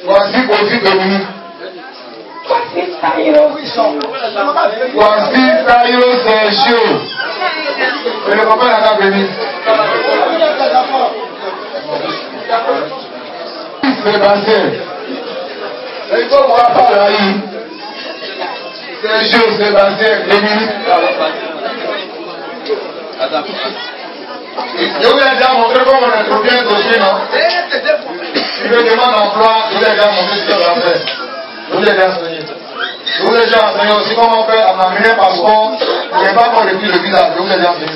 Voici aussi de nous. Voici Tayo Sergio. Et le papa n'a pas venu. Sébastien. Il faut voir par là. Sergio, Sébastien, Émilie. Je vous ai déjà montré comment on introduit un dossier, non? Si je demande d'emploi, je vous ai déjà montré ce qu'on va faire. Je vous ai déjà enseigné. Je vous ai déjà enseigné aussi comment on fait à m'amener un passeport. Je n'ai pas encore depuis le visa. Je vous ai déjà enseigné.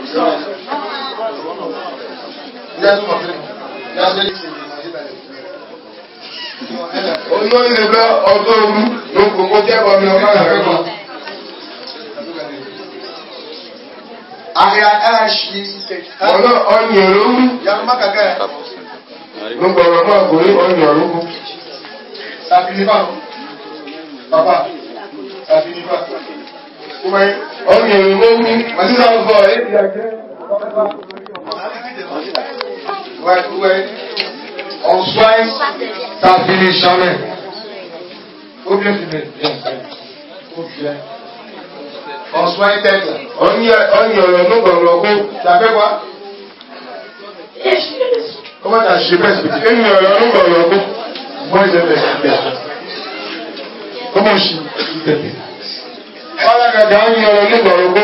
Vous avez tout montré. Au nom de l'État, autour donc on contient comme le mal avec moi. On ça finit pas, non? Papa, ça finit pas. On soigne, ça finit jamais. Faut bien finir. On soigne tête. On y a le nom dans le logo. Ça fait quoi? Comment t'as chipé ce petit? On y a le nom dans le logo. Moi je vais chipé. Comment je chipé? Voilà, quand on y a le nom dans le logo,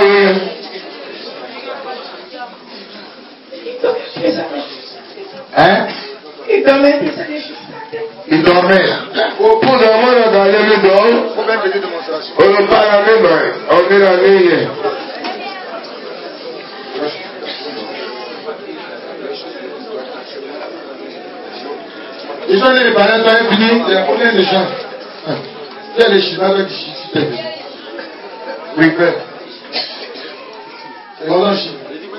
hein? Il dormait. Au bout d'un moment, dans les dehors, on ne parle pas même, on est la ligne. Les gens les parents sont finis, il y a combien de gens? Il y a les Chinois avec des Chinois. Oui, frère. C'est mon Chine.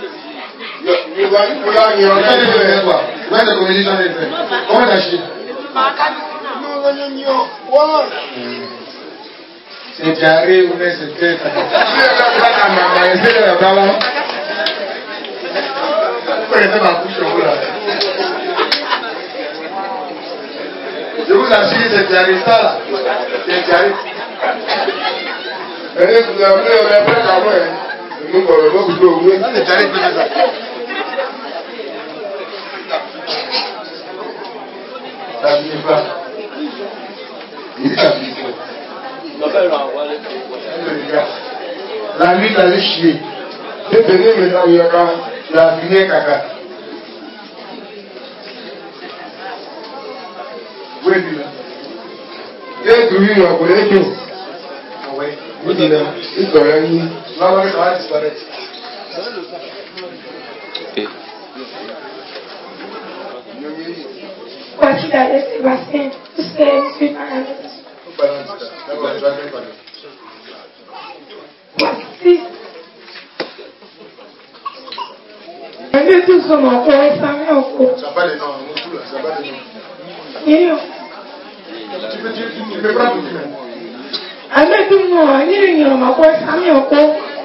Comment t'as acheté? C'est diarrhée ou bien c'est tête. Je vous assure, c'est diarrhée ça là. C'est diarrhée. C'est diarrhée qui fait ça. Ça finit pas. Il dit ça finit pas. La nuit, t'allais chier. Je tenais maintenant, il y a la finir caca. Oui, dis là. Et tu lui, on connaît tout. Oui. Oui, dis là. Il te réunit. Maman, ça va disparaître. Voici d'aller Sébastien, tout ce que je suis dans la maison. Voici. Un peu tout sur mon corps, et ça met au cou. Ça va les noms, ça va les noms. Tu peux prendre tout le monde. Un peu tout le monde, il y a mon corps, ça met au cou.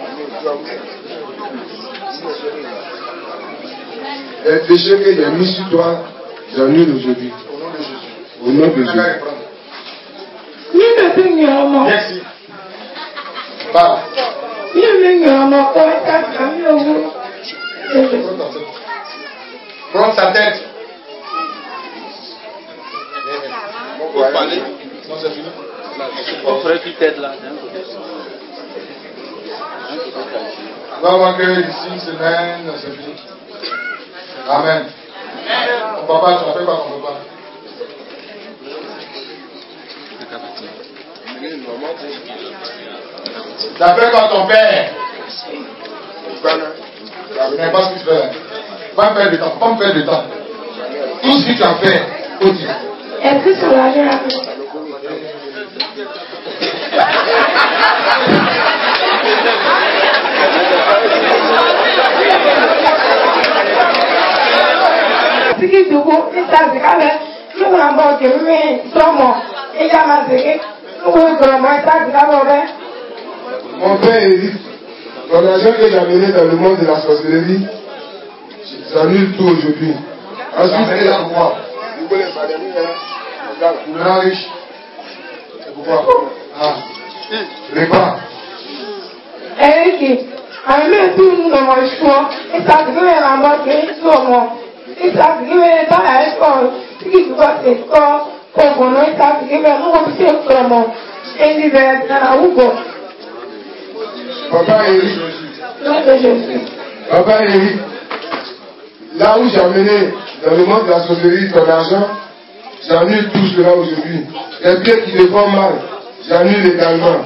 Les péchés que j'ai mis sur toi, j'annule aujourd'hui. Au nom de Jésus. Merci. Parle. Prends ta tête. On peut parler. Non, c'est fini. On ferait plus tête là. On va voir que d'ici une semaine, c'est fini. Amen. Ton papa, tu as fait quoi ton papa? Tu as fait quoi ton père? Je n'ai pas ce qu'il fait. Va me perdre du temps. Pas me perdre du temps. Tout ce que tu as fait, faut dire. Est-ce que sur la journée? Mon père dit, ton argent que j'ai amené dans le monde de la sorcellerie, j'annule tout aujourd'hui. Ensuite, il y a moi. Vous le rend riche. C'est pourquoi? Ah. Les quoi? Et avec tout le monde dans mon choix, et ça se met à moitié sur moi. Et ça se met dans la école, ce qui se passe c'est quoi, pour mon nom, et ça se met à moitié sur moi. Et l'hiver, dans la Ougo. Papa Eric. Non, de Jésus. Papa Eric, là où j'ai amené dans le monde de la sorcellerie ton argent, j'annule tout cela aujourd'hui. Les pieds qui te font mal, j'annule également.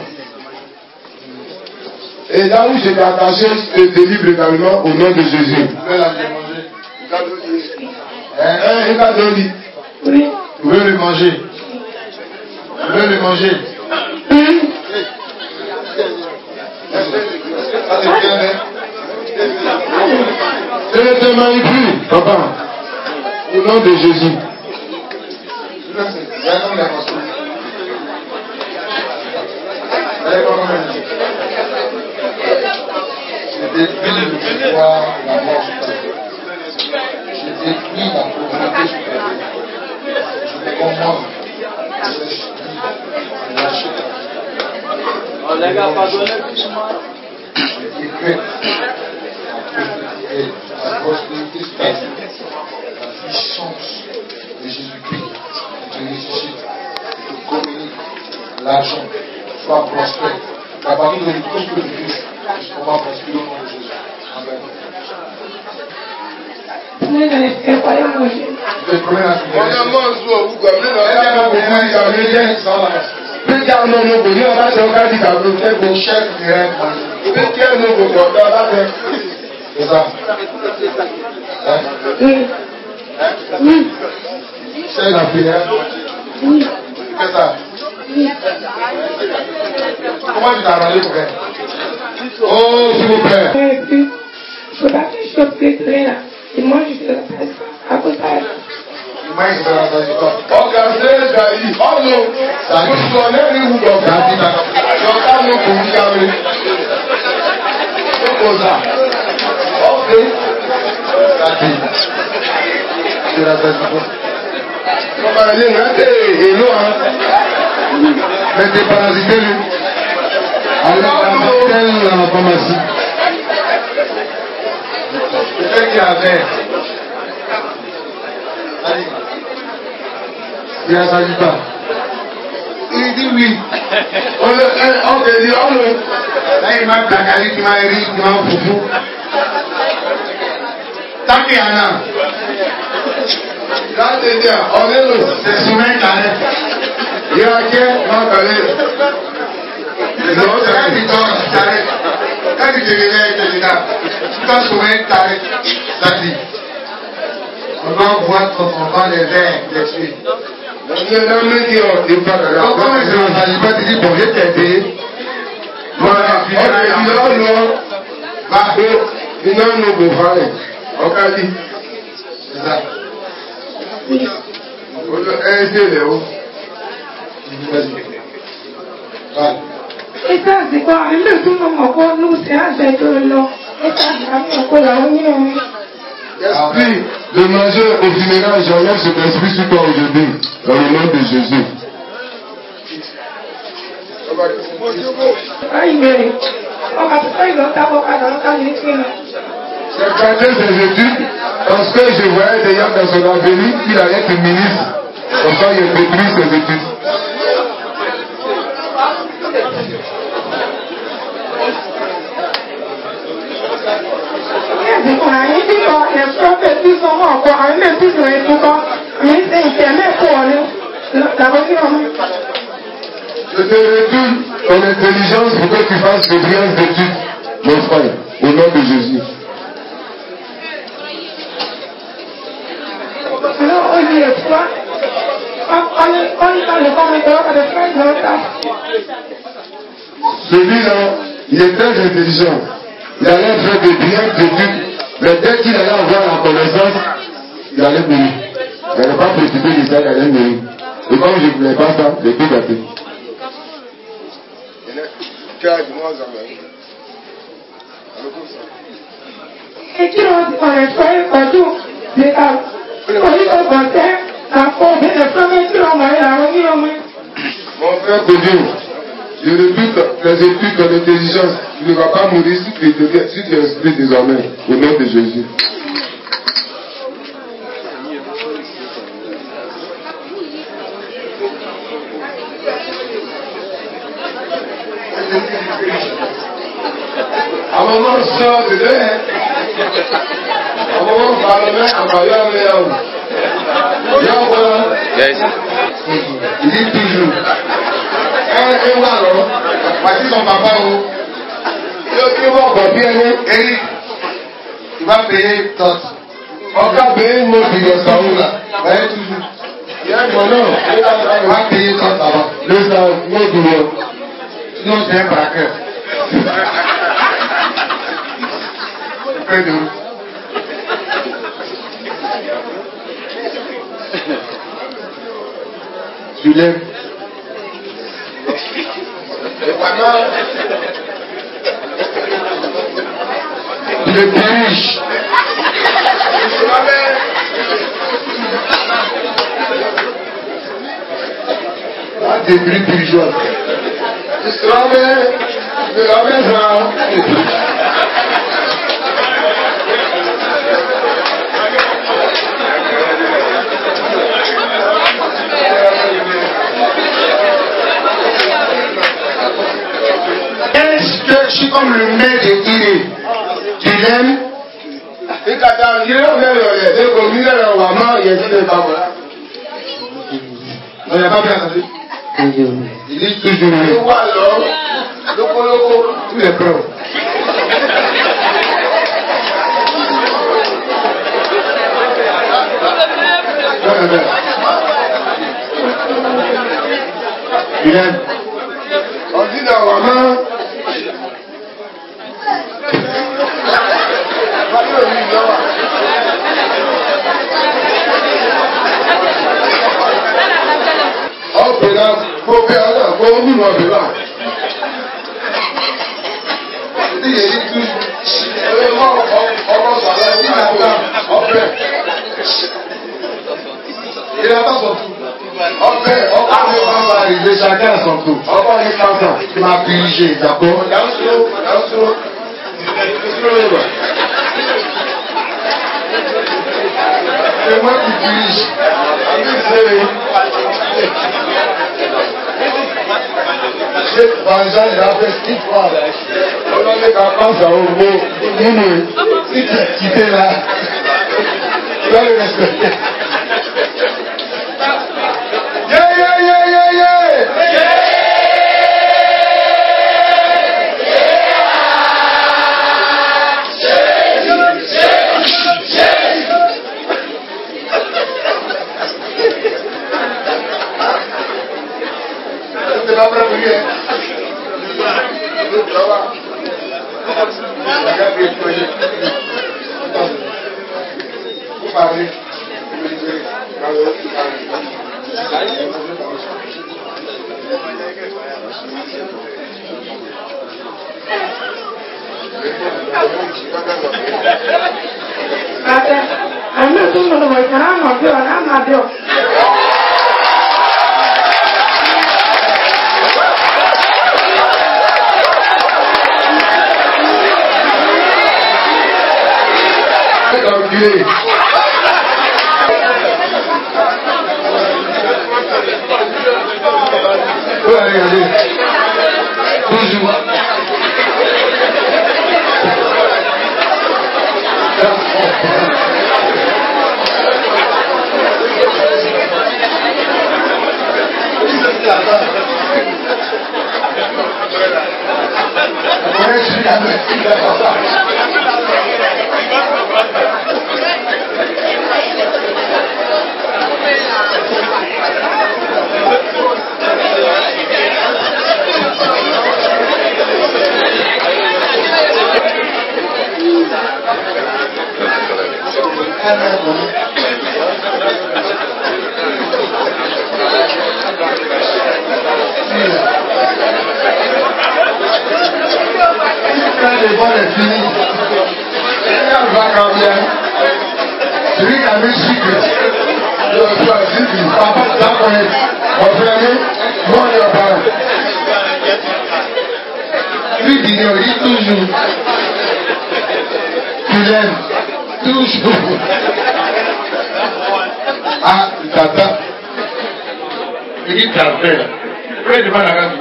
Et là où j'ai attaché, je te délivre également au nom de Jésus. Vous pouvez la manger. Un cadeau dit. Oui. Vous pouvez le manger. Vous pouvez le manger. Ça c'est bien, hein? Je ne te manipule, papa. Au nom de Jésus. Je détruis le pouvoir, la mort supérieure. Je détruis la pauvreté supérieure. Je commande. Je suis lâché. On les gars, pardonnez. Je décrète la prospérité supérieure, la puissance de Jésus-Christ, qui te ressuscite, qui te communique l'argent, soit prospère. À partir de tout ce que tu fais, on va prospérer au nom de Jésus. Amen. Ne laissez pas y manger. Je te promets la On a mangé au bout, mon chef dirait c'est ça. Oui. Oui. C'est la prière. Oui. C'est ça. Oui. Comment tu t'as arrangé pour faire? Oh, s'il vous plaît. Et puis, je ne peux pas faire chose que là. Et moi, je fais ça à cause de ça. Moi, je vais rentrer sur toi. Regardez, Daï. Oh non. Ça Vous connaissez où vous ça dit d'accord. j'entends mon communiqué. C'est pour ça. Ok. Ça dit. Je vais rentrer sur toi. On va aller rentrer et nous, hein. Mais t'es parasité, lui. Allez, dans la pharmacie. Peut-être qu'il y avait. Allez. Il ne s'agit pas. Il dit oui. On te dit, oh non. Là, il m'a placalé, il m'a ri, il m'a foufou. Tant qu'il y en a. Là, c'est bien. On est là. C'est souvent carré. Il y a qui m'a parlé. Non, c'est quand tu dors, carré. Quand tu te réveilles, tu te dis là. Tu dois souvent carré. Ça dit. On doit voir quand on va les verres, les tuer. On est dans le dit, on n'est pas là. Donc, quand il ne s'agit pas de dire, bon, je t'ai aidé. Voilà. On te dit, oh non. Va. Il n'y a pas de problème. On t'a dit. C'est ça. On a aidé les hauts. Voilà. Et ça, c'est quoi? Le tout le monde encore, nous, c'est un fait de l'eau. Et ça, c'est encore la union. Esprit de manger au funérail, j'enlève cet esprit sur toi aujourd'hui, dans le nom de Jésus. Aïe, on va pas y longtemps, on va dans le cas de J'ai gardé ses études parce que je voyais déjà dans son avenir qu'il allait être ministre. Comme ça, il a détruit ses études. Je te retourne ton intelligence pour que tu fasses de brillantes études, mon frère, au nom de Jésus. Celui-là, il est très intelligent. Il allait faire de brillantes études, mais dès qu'il allait avoir la connaissance, il allait mourir. Il n'allait pas préoccuper de ça, il allait mourir. Et comme je ne voulais pas ça, j'ai tout gâté. Et tu on est fait un cadeau, Mon frère Kodjo, je répète les études de l'intelligence. Tu ne vas pas mourir si tu es inscrit désormais. Au nom de Jésus. À maman sort de l'air. À maman parle à Maya Léao. Il dit toujours. Et moi alors, voici son papa. Il va encore bien, Eric. Il va payer tot. On va payer une mot de Saoul là. Voyez toujours. Il y a mon nom. Il va payer tot avant. Le Saoul, mot de l'eau. Sinon c'est un braqueur. Peu de route. Tu l'aimes. Et pendant le dirige. Ah, des bruits bourgeois. Tu seras bien. Tu seras bien ça. Je suis comme le maire de Iré. Tu l'aimes? Et quand tu as dit, on est le commis, on va manger, il y a des babes là. On n'a pas bien entendu. Il dit toujours. Et voilà, loco, tous les preuves. Il aime. On dit dans la main. Il n'a pas son tour. On va arriver chacun à son tour. On va aller comme ça. Tu m'as dirigé, d'accord? C'est moi qui dirige. C'est Banjan, il a fait ce qu'il faut. On a mis qu'à penser au mot. Si tu es quitté là, tu dois le respecter. C'est pas prêt pour lui. Vous parlez. Celui qui a mis secret, il doit choisir Papa, tu vas connaître. Mon frère, moi, on est au parent. Lui, il dit toujours. Tu l'aimes. Toujours. Ah, tata. Il dit ta frère. Frère, devant la radio.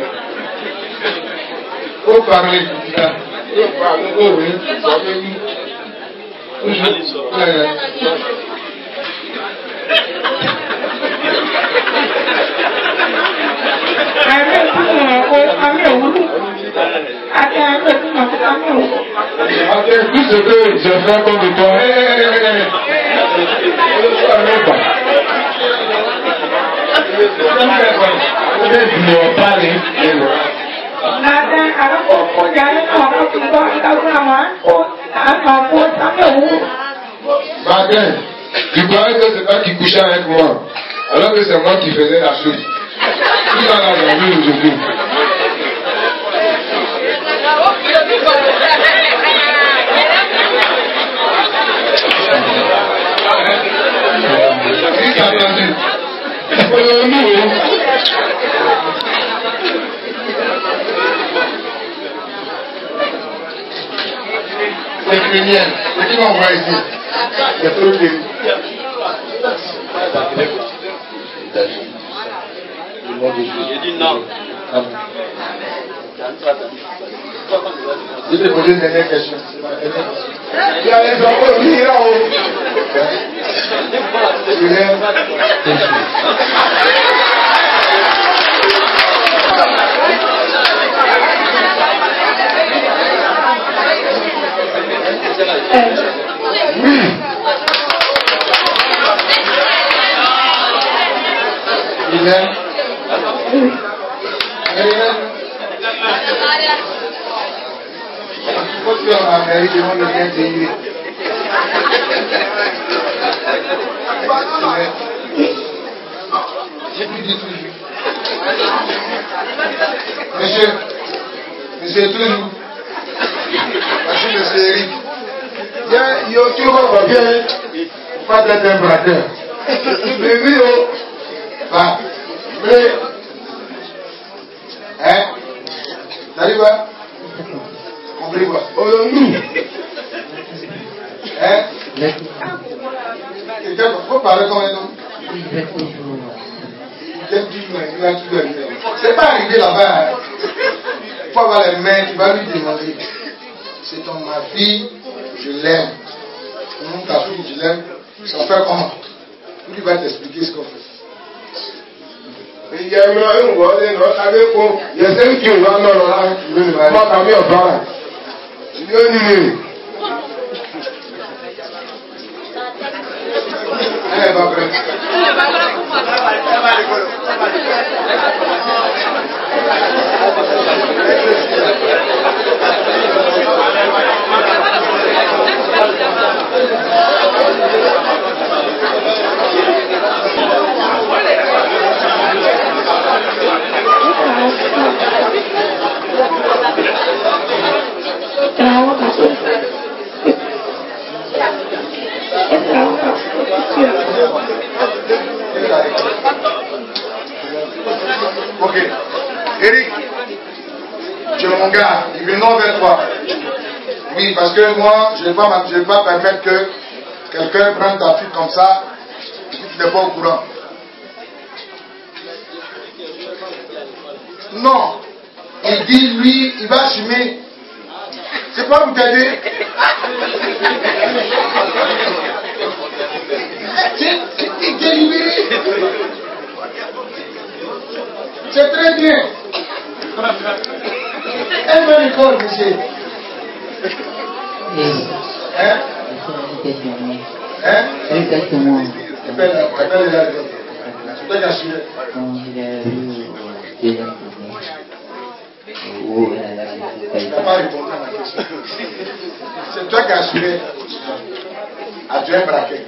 Faut parler. Faut parler. Oh oui. Tout ce que je fais contre toi, Martin, tu croyais que c'est toi qui couchais avec moi, alors que c'est moi qui faisais la chose. Tout ça là, j'ai vu aujourd'hui. Juste attendu. C'est criminel. C'est qui m'envoie ici? C'est trop terrible. J'ai dit non. Je vais te poser une dernière question. Il y a les enfants qui sont là-haut. Oui. Il est. Faut que en Amérique, ils vont le bien payer. J'ai plus dit toujours. Monsieur toujours. Monsieur Eric. Il y a tout le monde bien. Pas d'être un braqueur. Mais oui, oh. Bah, mais. Hein? T'arrives à? Compris quoi? Oh non, hein? Il faut parler comme un homme. C'est pas arrivé là-bas. Hein? Il faut avoir les mains, tu vas lui demander. C'est ton ma fille, je l'aime. Ta fille, je l'aime. Ça fait comment? Il va t'expliquer ce qu'on fait. Il y a un mot, il y a celle qui va dans là. Moi, t'as mis au parent. Il y a une nuit. Elle est pas prête. Ok. Eric, tu es mon gars, ils viendront vers toi. Oui, parce que moi, je ne vais pas permettre que quelqu'un prenne ta fille comme ça et que tu n'es pas au courant. Non. Il dit, lui, il va assumer. C'est pas vous t'aider. C'est délibéré. C'est très bien. Elle veut l'école, monsieur. Hein? Hein? Exactement. Appelle-les. C'est toi qui as suivi. Il n'a pas répondu à ma question. C'est toi qui as assuré à Dieu un braquet.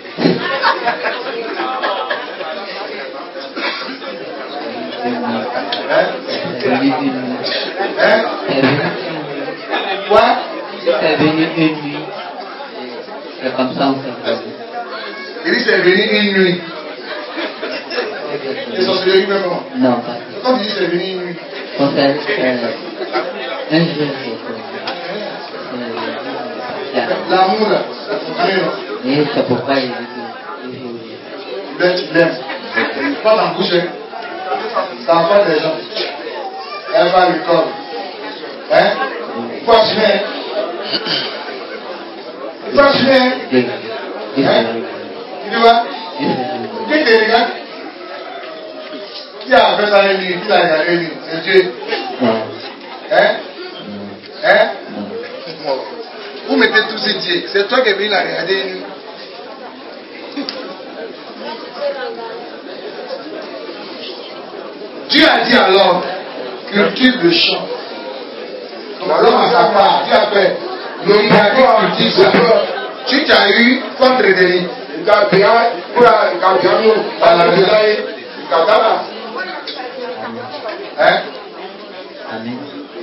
Hein? Quoi? C'est venu une nuit. C'est comme ça on s'est venu. Il dit c'est venu une nuit. Les sorcelleries même non. Non, pas. Quand tu dis c'est venu une nuit. On fait un jour. L'amour là, ça continue non. Et c'est pourquoi il Tu l'aimes. Pas t'en coucher. Ça enfante des gens. Elle va à l'école. Hein? Il faut assumer. Il faut assumer. Hein? Tu vois? Qui te regarde? Qui a fait ça une nuit? Qui l'a regardé une nuit? C'est Dieu. Hein? Hein? Vous mettez tous ces dieux. C'est toi qui es venu la regarder une nuit. Dieu a dit alors, cultive le champ. Donc l'homme à sa part, Dieu a fait. Cultive ça. Tu t'as eu contre des hein? Amen.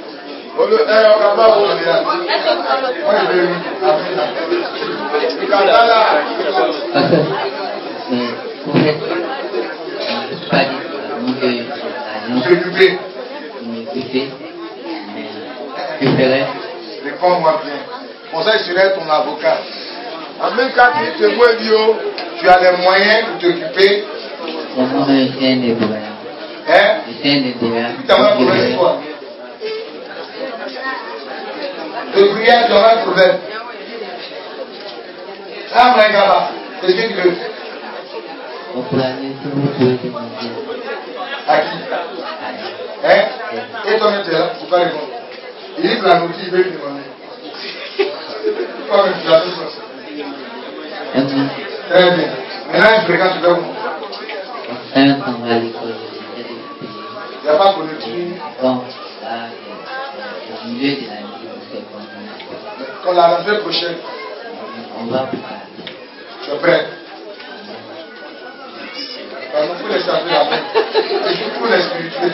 Réponds-moi bien. Pour ça, je serai ton avocat. Amen. Quand tu te vois, tu as les moyens de t'occuper. Hein? Tu as un problème quoi? De prière, tu auras un problème. Ah, mon gars, qu'est-ce que tu veux? À qui? Hein? Et toi, tu es là, tu peux pas répondre. Il livre la notice, il veut lui demander. Toi-même, tu as tout ça. Très bien. Maintenant, je fréquente, tu veux où? Il n'y a pas de politique. Quand la rentrée prochaine, tu es prêt? Il faut les changer la main. Et surtout les spirituels.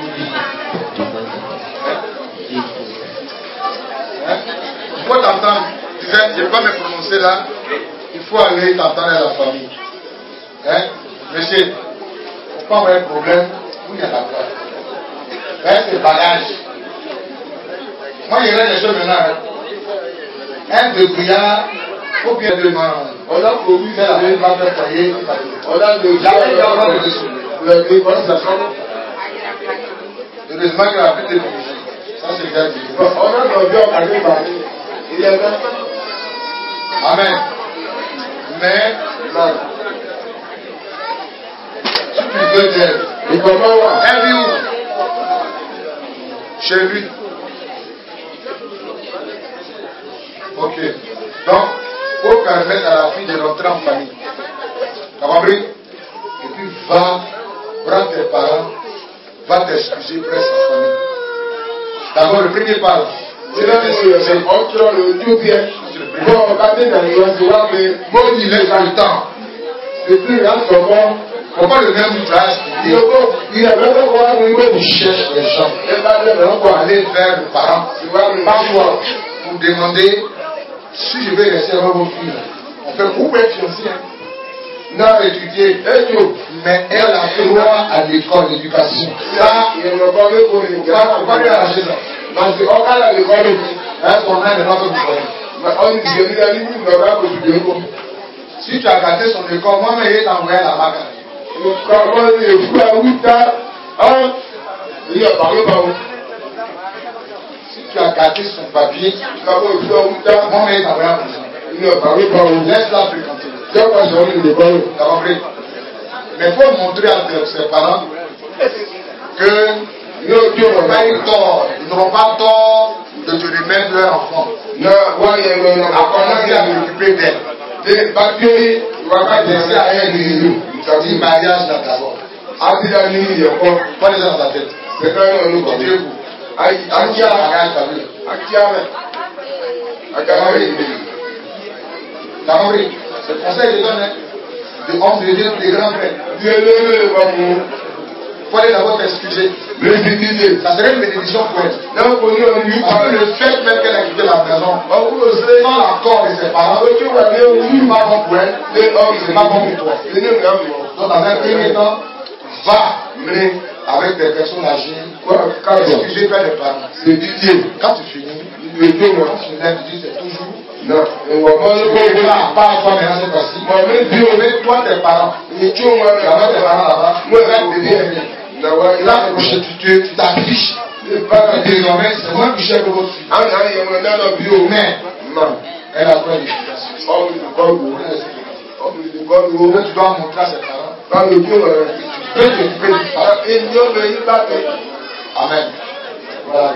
Il faut t'entendre. Tu sais, je ne vais pas me prononcer là. Il faut aller t'entendre à la famille. Hein? Monsieur, il ne faut pas avoir un problème. Où il y a la place. Hein, c'est bagage. Moi, il y a des choses maintenant. Un débrouillard, il faut bien demander. On a promis faire la même chose foyer. On a le jamais de dessous. Heureusement qu'il a plus de musique. Ça, c'est bien dit. On a le bien parlé. Il est là. Amen. Mais, si tu veux d'elle, et comment elle vit où? Chez lui. Ok. Donc, il faut permettre à la fille de rentrer en famille. Tu as compris? Et puis va prendre tes parents, va t'excuser près sa famille. D'abord, le premier pas. C'est là que c'est entre le Dieu bien. Bon, regardez dans les vois mais bon, il laisse le temps. Et puis, là, comment? Pourquoi le même ouvrage il a même pas où il cherche les gens. Pour aller vers les parents. Parfois, pour demander si je vais rester avec vos filles. On fait beaucoup de fiancés. N'a étudié, mais elle a droit à l'école, l'éducation. Ça, il ne va pas lui arracher ça. Parce que on a l'école, on a les notes de l'école. Si tu as gardé son école, moi, mais il est envoyé à la maca. Si tu as gardé son papier, moi, mais il est envoyé à la maison. Laisse-la fréquenter. Mais il faut montrer à ses parents que ils n'auront pas eu tort. Ils n'auront pas tort de te remettre leur enfant. À commencer à m'occuper d'elle. Tu vas pas laisser à elle du mariage là d'abord. Pas les gens dans ta tête. C'est quand même un autre Dieu. T'as compris? C'est le conseil que je donne. De hommes de Dieu, des grands frères. Il faut aller d'abord t'excuser. Ça serait une bénédiction pour elle. Le fait même qu'elle a quitté la maison, sans l'accord de ses parents, c'est pas bon pour elle, c'est pas bon pour toi. Donc dans un premier temps, va avec des personnes âgées. Excusez pas les parents. C'est Didier. Quand tu finis, Le deux mois. quand tu lèves, tu dis c'est toujours. Non. On va Pas à toi maintenant c'est facile. Mais toi tes parents. Mais tu vois, Là-bas tes parents là-bas. moi, Là les prostituées, tu t'affiches. Désormais c'est moi qui gère votre fille. Mais non. elle a pas d'éducation. Tu dois montrer à ses parents. Tu peux t'occuper du parent. Amen. Voilà,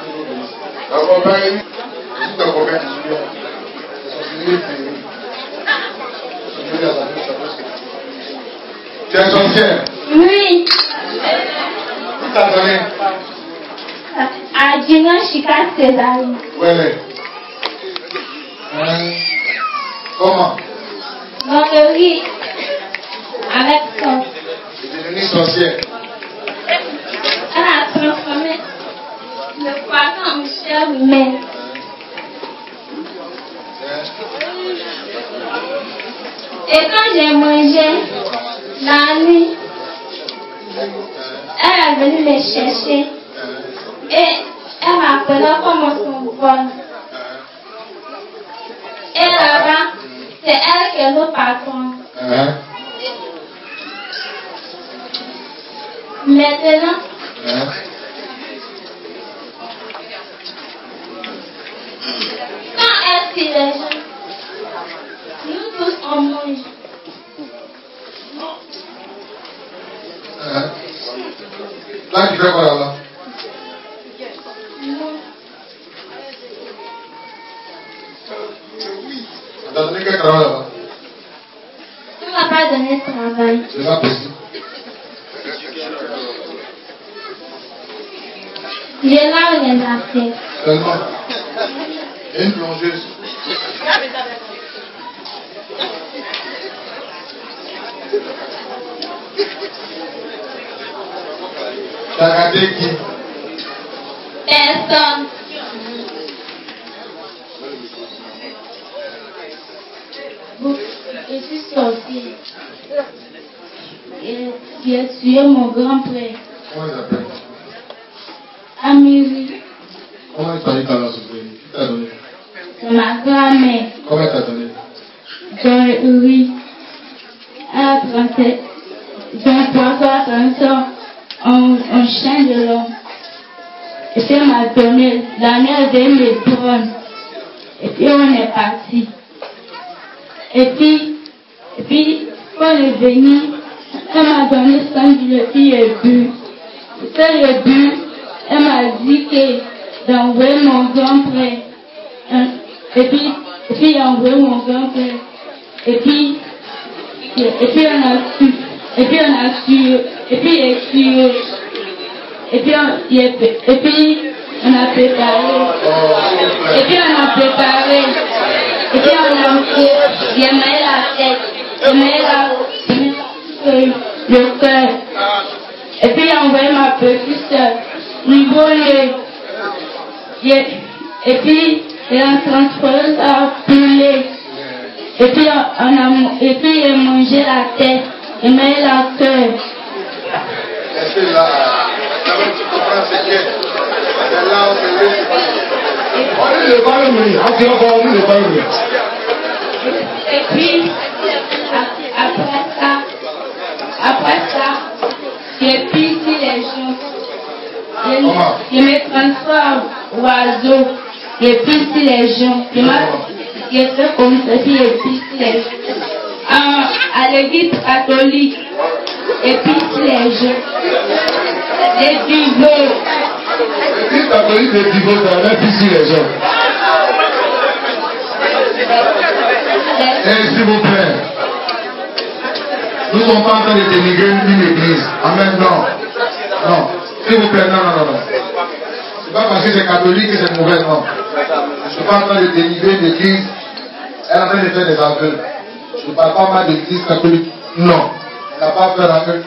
tu es sorcière. Oui. Qui t'a donné? À Junior Chica Césarine. Ouais. Comment? Dans le riz. Avec sauce. Tu es devenue sorcière. Elle a transformé le poisson en chair humaine. Et quand j'ai mangé la nuit, elle est venue me chercher. Et elle m'appelait comme son vol. Et là-bas, c'est elle qui est le patron. Maintenant, quand elle tire les gens, nous tous on mange. Là, tu fais quoi là-bas? On t'a donné quel travail là-bas? Tu ne m'as pas donné de travail. C'est pas possible. J'ai là les affaires. Seulement. Et une plongeuse. Tu as regardé qui? Personne. Je suis sortie. J'ai tué mon grand-père. Comment il s'appelle? Amiri. Comment il s'appelle dans la société? Qui t'a donné? C'est ma grand-mère. Comment elle t'a donné? Oui. Elle a transformé. Son poisson a transformé en chien de l'homme. Et puis elle m'a donné la mère de mes trônes. Et puis on est parti. Et puis quand elle est venue, elle m'a donné 100 billets et puis j'ai bu. Quand j'ai bu, elle m'a dit que d'envoyer mon grand-père. Et puis j'ai envoyé mon grand-père. Et puis on a su. Et puis on a su. Et puis j'ai tué. Et puis on a préparé. Et puis on a préparé. Et puis on a j'ai mis la tête. J'ai mis le cœur. Et puis j'ai envoyé ma petite soeur. Niveau nez. Et puis la transformeuse a brûlé. Et puis j'ai mangé la tête. J'ai mis la cœur. Est-ce que là, tu comprends ce que c'est là où On ne pas le mener. On ne pas le mener. Et puis, après ça, j'ai pissé les gens. Je me transforme en oiseau. J'ai pissé les gens. J'ai fait comme ça, puis j'ai pissé les gens. À l'église catholique, j'ai pissé les gens. J'ai divorcé. L'église catholique de divorce, on a pissé les gens. S'il vous plaît, nous ne sommes pas en train de dénigrer une église. Amen, non. Non, s'il vous plaît, non. C'est pas parce que c'est catholique que c'est mauvais, non. Je ne suis pas en train de dénigrer une église. Elle est en train de faire des aveux. Je ne parle pas mal de l'église catholique. Non, elle n'a pas fait aveu.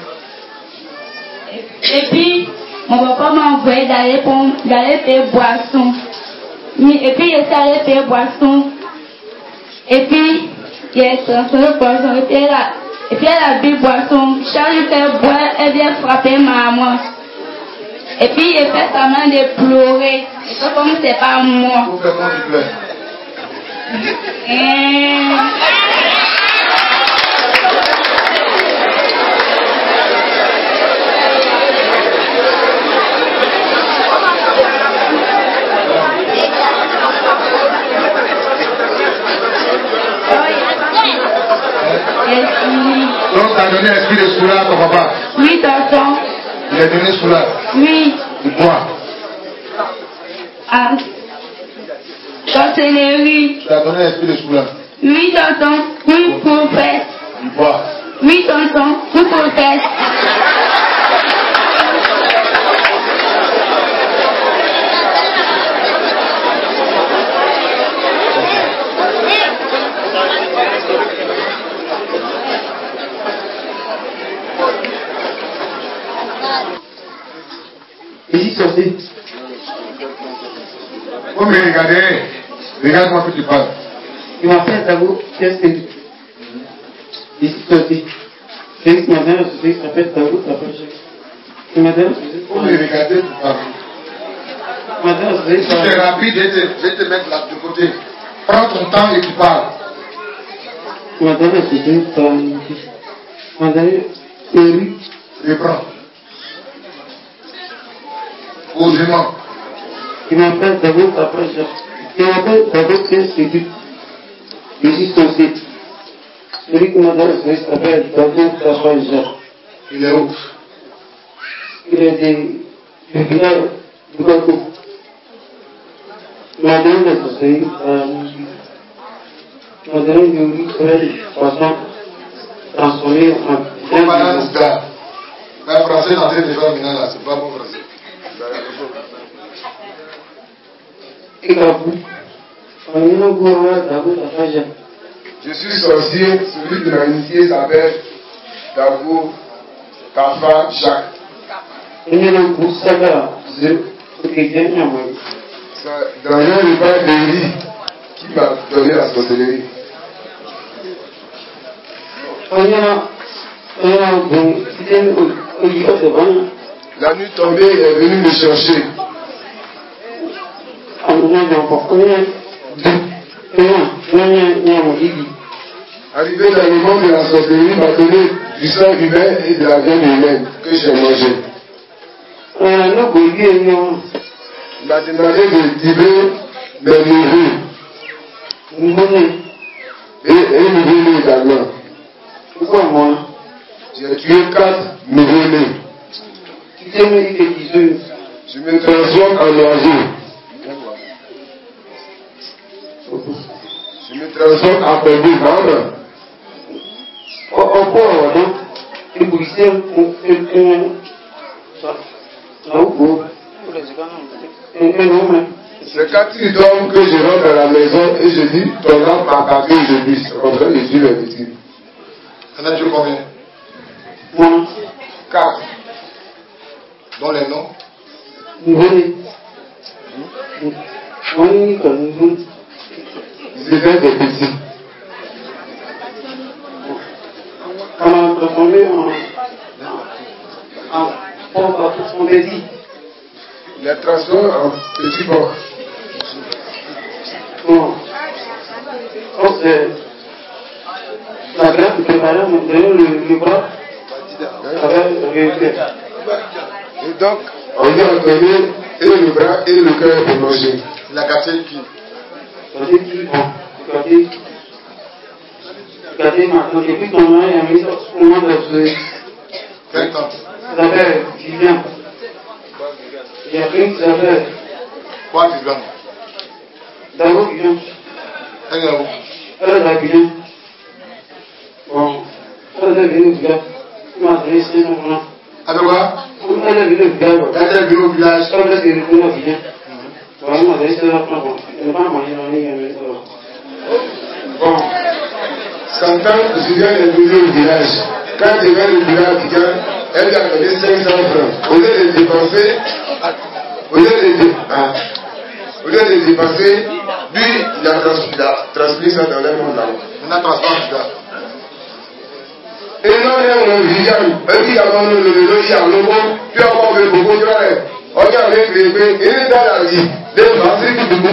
Et puis, mon papa m'a envoyé d'aller faire boisson. Et puis, il allé faire boisson. Et puis, il a transformé le poisson. Et Et puis elle a bu boisson. Charles fait boire, elle vient frapper maman. Et puis elle fait sa main de pleurer. Et puis comme c'est pas moi. Vous faites comment tu pleures? Donc, tu as donné l'esprit de soulard à ton papa? Oui, tonton. Il a donné soulard? Oui. Du bois? Ah. Sorcellerie. Tu as donné l'esprit de soulard? Oui, tonton. Oui, prophète. Du bois? Oui, tonton. Oui, prophète. Ici, sortez. Vous me regardez, regarde-moi que tu parles. Il m'appelle Tabo, qu'est-ce que ici, sortez. Félix m'a donné un souci, s'appelle Tabo, s'appelle Jacques. Il m'a donné un souci. Vous me regardez, tu parles. Il m'a donné un souci. Si tu es rapide, je vais te mettre là de côté. Prends ton temps et tu parles. Il m'a donné un souci, il m'a donné Eric. Je prends. Posément. Il m'appelle Tabo, s'appelle Jacques. Il m'appelle Tabo, qu'est-ce que tu ici, sortez. Celui qui m'a donné un souci, s'appelle Tabo, s'appelle Jacques. Il est où? Il est du village du Bakou. Il m'a donné des conseils, il m'a donné du riz de poisson transformé en Bon, madame Ouda. Le français dans cette région là, c'est pas bon français. et Kabou. On est au gouvernement d'Abou Tafaja. Je suis sorcier, celui qui m'a initié s'appelle Dabou Tafa Jacques. On est au Boussaka, c'est Dans un repas de riz qui m'a donné la sorcellerie. La nuit tombée, il est venu me chercher. Arrivé dans le monde de la sorcellerie, il m'a donné du sang humain et de la viande humaine que j'ai mangé. Il m'a demandé de tirer mes neveux et nouveau-nés également. Pourquoi moi? J'ai tué 4 nouveau-nés. Je me transforme en oiseau. Je me transforme en bébé, maman. C'est quand il dort que je rentre dans la maison et je dis, ton âme m'a tapé et je bis. En train de dire les bêtises. On a tué combien? 4. Dont les noms? Ils étaient des petits. On a transformé en petit. Il les transforme en petits porcs. La grappe préparée m'a donné le bras. Et donc, on a donné et le bras et le cœur pour manger. Il a gâté qui? Depuis qu'on a mis au monde de Quel temps? ça s'appelle Vivian. Il y a pris ça s'appelle Quoi, Vivian? d'abord Vivian. Elle est où? Elle est la Vivian. Bon, elle est venue au village. Il m'a donné 500 francs. Avec quoi? Elle est venue au village. Elle est venue au village. Elle est venue au village. Bon, il m'a donné 500 francs. Il n'a pas mangé dans les bon. Santan, Vivian est venu au village. Quand il vient au village, elle lui a donné 500 francs. Au lieu de dépenser, lui, il a transmis ça dans le monde là. On a transformé ça. iná ní ẹ̀wọ̀n ìyá ẹbí àwọn olùlò lórí àwọn owó bí ọkọ̀ òfin gbogbo jọ rẹ̀ ọjọ́ àwọn èkìlẹ̀ pé ilé dára yìí lè bá sí gbogbo.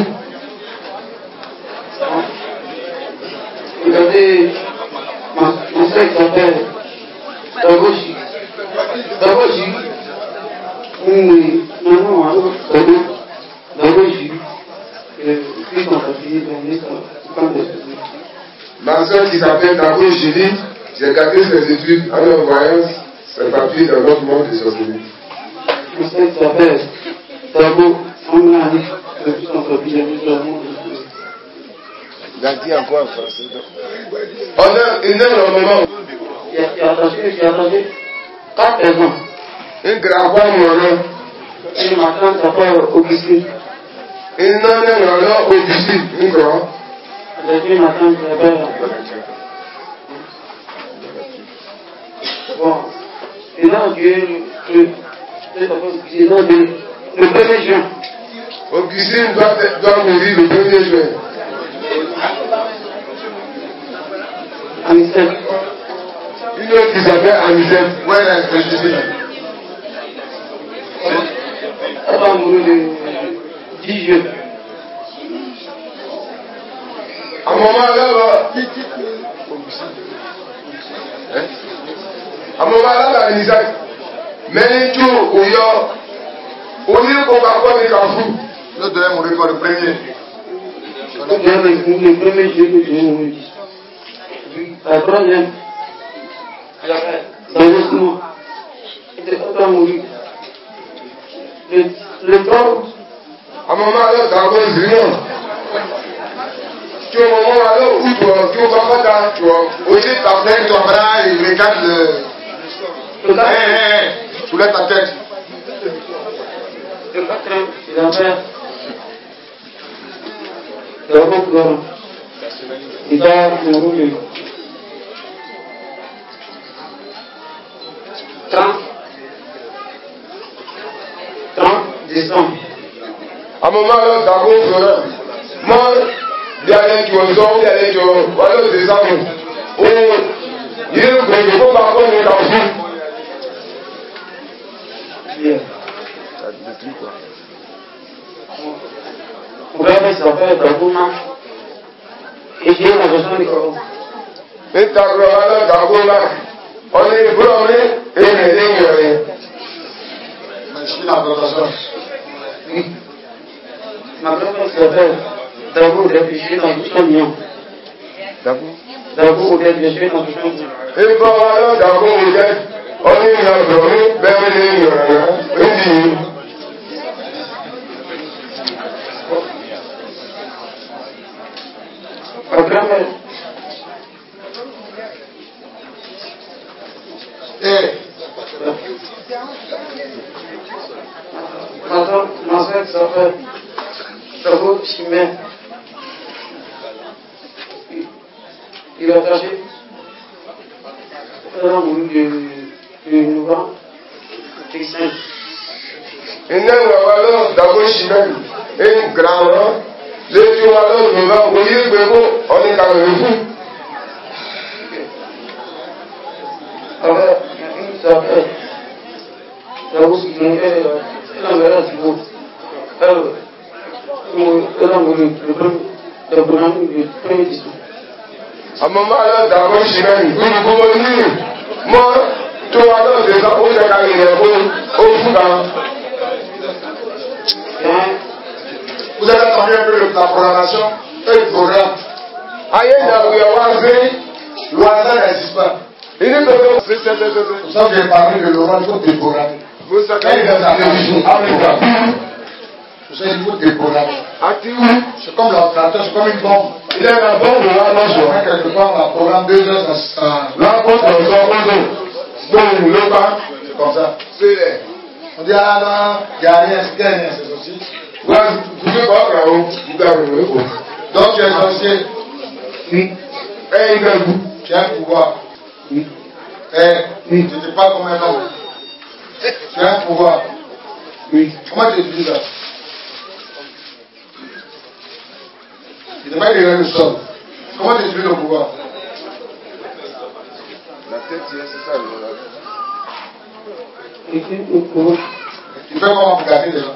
Regardez mon sexe s'appelle Dagoshi. Dagoshi. Oui, non, alors, Dagoshi. Puis on va payer dans les temps de Ma soeur qui s'appelle Dago Julie, j'ai gardé ses études en envoyant ses papiers dans notre monde de société. Mon sexe s'appelle Dago Amlani. Puis on va payer dans le monde de société. Il a dit encore en français. On a une moment. Il a attaché 4 personnes. Une grave mourante. Une matin s'appelle Augustine. Une nana mourante Augustine. Une grande. Une matin s'appelle. Bon. Et là, le 1er juin. Augustine doit mourir le 1er juin. Anicette. Une autre qui s'appelle Anicette. Où est la Augustine? Elle va mourir le 10 juin. À un moment là, Anicette. Mais tout, où il y a. Au lieu qu'on va voir les cafous. Nous devons mourir pour le premier. Le 1er juillet, la troisième, malheureusement, il n'était pas mourir. Le 3 août, à un moment là, dans le zéro. Tu as un moment là où tu vas pas dans, tu vois, aussi ta tête, ton bras, il regarde le. Soulève ta tête. le 4 ans, il a fait le groupe il va le rouler. 30 décembre. À un moment là, d'abord, moi, il y a les qui ont sorti, il y a les qui ont. Voilà, décembre. Oh, il est gros, il faut pas qu'on ait dans le fou. On va faire ça, faire dans le match. Et j'ai la raison de quoi. Mais t'as le droit là, d'abord là. On est brûlé et on est dégueulé. Merci la dotation. Oui. Ma grand-mère s'appelle d'abord réfléchir dans tout camion. D'abord réfléchir dans tout camion. Et voilà, d'abord, on est là, ben on est Ma grand-mère. Ma soeur s'appelle d'abord Chimère. Il a caché. Elle a mouru de novembre. Et 5. Et nous avons d'abord Chimène et une grande. Les gens alors nous avons voyé on est dans le fou. Alors, une s'appelle d'abord Chimène. Elle a mouru de beau. Elle a mouru le premier discours. À un moment là, d'abord Chimène, nous pouvons dire, moi, tu vois là, c'est ça, où j'ai gagné au fou. Vous avez entendu un peu la programmation et le programme. Aïe, L'oiseau n'existe pas. Pour ça que j'ai parlé de l'oral, il faut déprogrammer. Quand il est à télévision, pour ça il faut déprogrammer. C'est comme l'ordinateur, c'est comme une bombe. Il est la bombe là, non, je quelque part, on programme 2 heures, ça. Là, contre le bas. C'est comme ça. C'est on dit, ah non, il n'y a rien, c'est aussi. Ouais, vous pouvez pas là-haut, vous avez. Donc tu es sorcier. Et il a vous. Tu as un pouvoir. Tu n'es pas comme un homme. Tu as un pouvoir. Oui. Comment tu utilises ça? Tu n'es pas derrière le sol. Comment tu utilises le pouvoir? La tête. Tu fais comment pour garder les gens?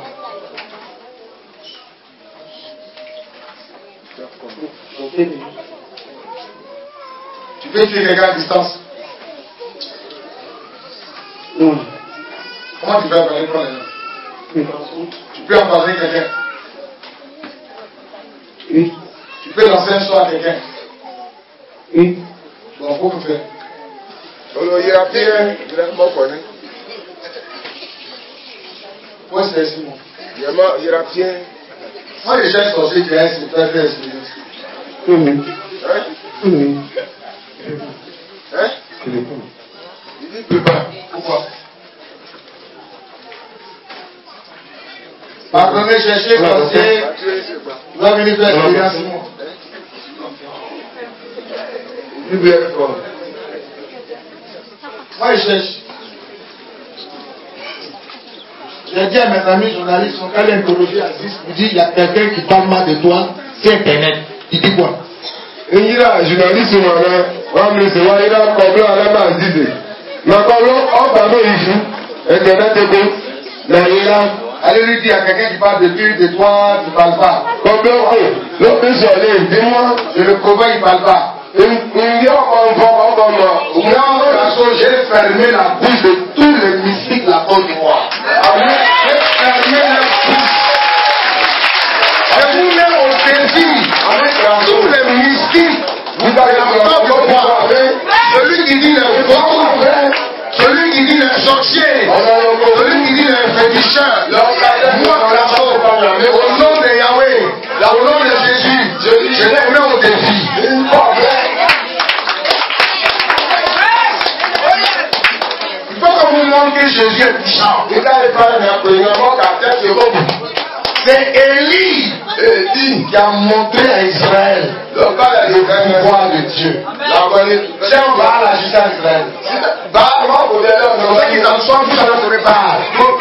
Tu peux tuer quelqu'un à distance? Non. Comment tu fais pour aller prendre les gens? Tu peux empoisonner quelqu'un? Oui. Tu peux lancer un sort à quelqu'un? Oui. Bon, faut faire. Il y a bien, il a pas connu. Moi, c'est Simon. Il y a bien. Moi, les gens sorciers qui restent, c'est très très expérience. Hein? Hein? Il dit que pas. Pourquoi? Pardonnez, cherchez, sorcier. Vous avez venir faire expérience, Simon. Moi, je cherche. J'ai dit à mes amis journalistes, on a l'interrogé à 10, il dit il y a quelqu'un qui parle mal de toi sur Internet. Il dit quoi? Il y a un journaliste on me dit, il a un problème à la base d'idée. Mais quand on parle ici, Internet est bon. Mais il a. Allez lui dire, il y a quelqu'un qui parle de lui, de toi, tu ne parles pas. Combien l'homme est sorti, dis-moi. Je le prouve, il ne parle pas. Il y a j'ai fermé la bouche de tous les mystiques de la Côte d'Ivoire. J'ai fermé la bouche. Je vous mets au défi. Tous les mystiques de la Côte d'Ivoire. Celui qui dit les faux, celui qui dit les sorciers, celui qui dit les féticheurs. Moi, au nom de Yahweh, au nom de Jésus, je les mets au défi. Que Jésus est puissant. C'est Élie qui a montré à Israël le pouvoir de Dieu. C'est un Baal à juger à Israël. Ils en sont tous allés adorer Baal.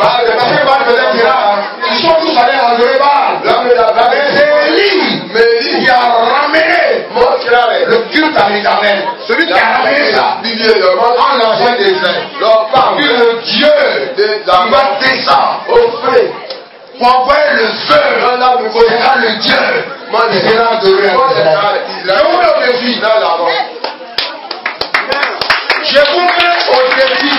Ils sont tous allés adorer Baal. C'est Élie qui a ramené le culte à l'Éternel. Celui qui a ramené ça en l'enfant d'Israël. Puis le Dieu qui va descendre pour envoyer le feu. C'est le Dieu qui viendra adorer à Israël. Je vous mets au défi. Je vous mets au défi.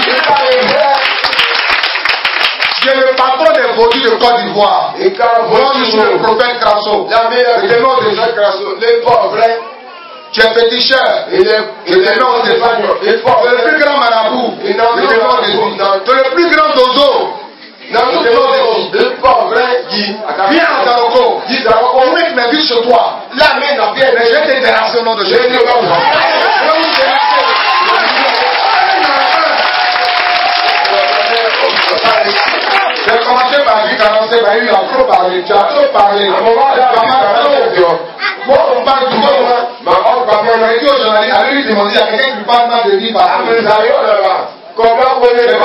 J'ai le patron des produits de Côte d'Ivoire. Moi, je suis le prophète Crasso. Le nom de Crasso. Les pauvres. Tu es féticheur. Et le nom de Seigneur. Tu es le plus grand marabout. Et le nom de Dieu. Tu es le plus grand dozo. Le pauvre. Viens en Daroko. On met mes vies sur toi. La main n'a bien. Mais je vais te déranger au nom de Jésus. Je vais vous déranger. J'ai commencé par dire 45, il a trop parlé, tu as trop parlé. Moi, on parle du monde. On a dit aux journalistes, allez lui demander à quelqu'un qui parle mal de lui par comment on est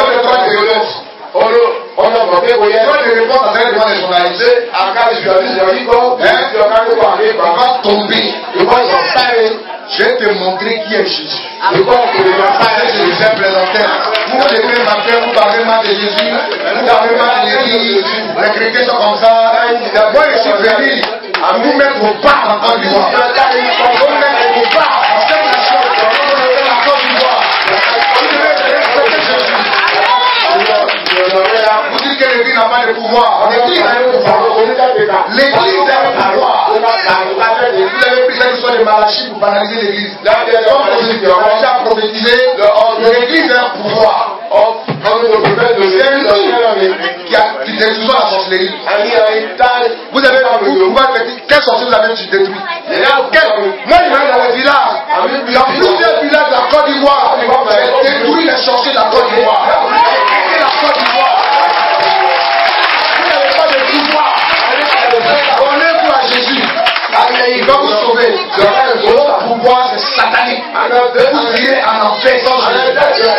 on a monté au yé. Toi, les réponses à travers devant les journalistes. À quand les journalistes, on va tomber. Je vais te montrer qui est Jésus. Je les ai présentés. Vous devez m'appeler, vous parlez mal de Jésus. Vous parlez mal de l'Église. Les chrétiens sont comme ça. Moi, je suis venu à vous mettre au pas en Côte d'Ivoire. Vous mettre au pas en cette nation. En Côte d'Ivoire. Vous devez respecter Jésus. Vous dites que l'Église n'a pas de pouvoir. L'Église a un pouvoir. L'Église a un pouvoir. Vous avez pris cette histoire de Malachie pour banaliser l'Église. Malachie a prophétisé. L'Église a un pouvoir. C'est un homme qui détruit la sorcellerie. Vous avez quelle sorcellerie vous avez détruit? Moi, je vais dans les villages. Il y a plusieurs villages de la Côte d'Ivoire. J'ai détruit les sorciers de la Côte d'Ivoire. Et la Côte d'Ivoire. Vous n'avez pas de pouvoir. Donnez-vous à Jésus. Il va vous sauver. Votre pouvoir, c'est satanique. Vous irez en enfer sans Jésus.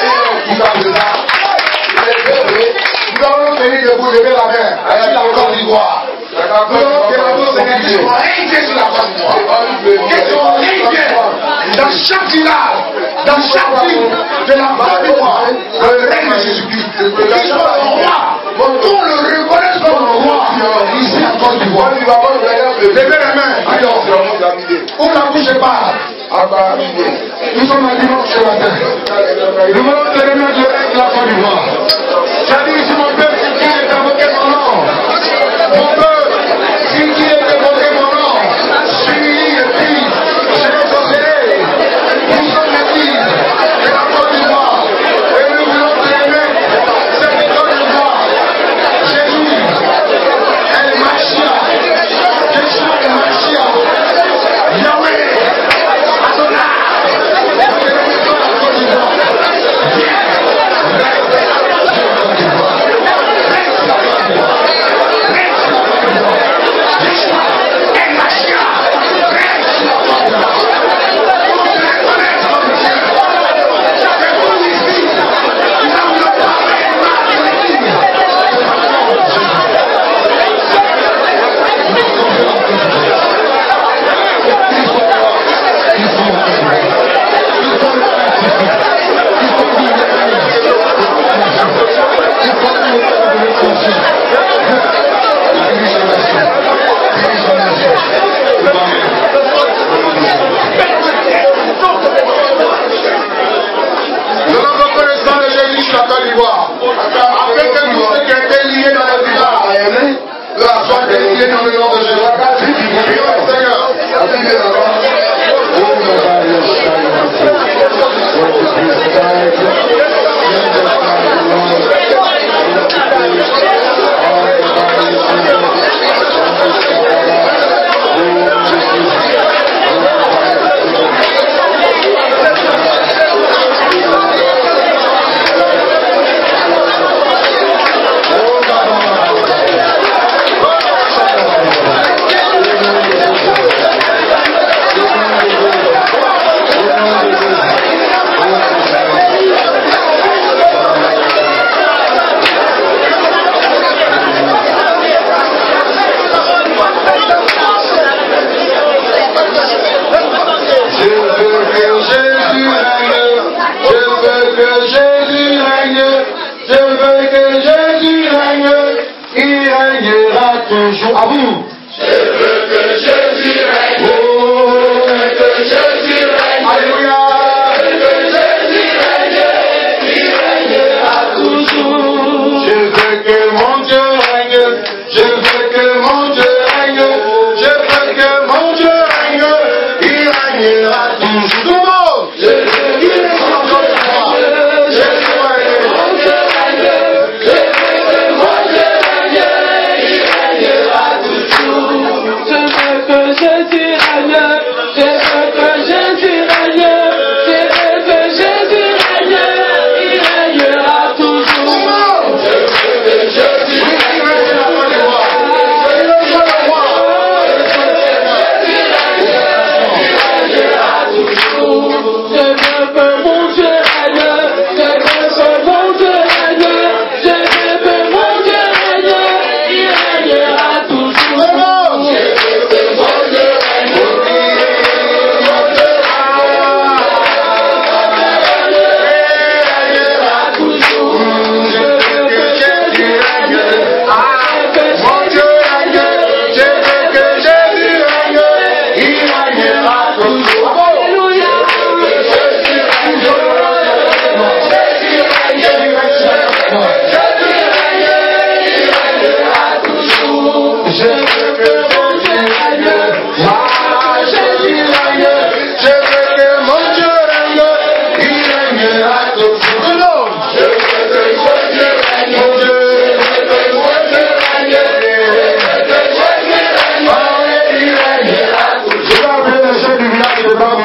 Nous allons tenir debout, lever la main. Sur la Côte d'Ivoire. Nous allons qui sont régnés sur la Côte d'Ivoire. Qui sont régnés dans chaque village, dans chaque ville de la Côte d'Ivoire. Le règne de Jésus-Christ. Qui sont rois. Qu'on le reconnaisse comme roi. Ici en Côte d'Ivoire. Levez les mains. Alors, où la bouche parle. Nous sommes à dimanche ce matin. Nous voulons te remettre le règne de la Côte d'Ivoire. C'est-à-dire, si mon peuple, si qui est invoqué mon nom, mon peuple, si qui est invoqué mon nom, suis et puis, je l'exaucerai. Nous sommes l'église de la Côte d'Ivoire. Et nous voulons te remettre cette Côte d'Ivoire. Jésus est le Mashiach. Jésus est le Mashiach. Yahweh, Adonai. À vous. Je veux que Jésus règne. Oh, je veux que Jésus règne. Alléluia. Je veux que Jésus règne. Il règnera toujours. Je veux que mon Dieu règne. Je veux que mon Dieu règne. Je veux que mon Dieu règne. Il règnera toujours. Je veux que mon Dieu règne. Je veux que mon Dieu règne. Je veux que mon Dieu règne. Il règnera toujours. Je veux que Jésus règne. Je veux que Jésus règne. Je veux que Jésus règne. Il règnera toujours. Je veux que Jésus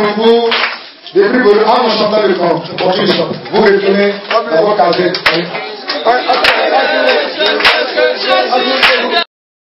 Depuis que le chanteur le continue, vous retournez dans votre caserne.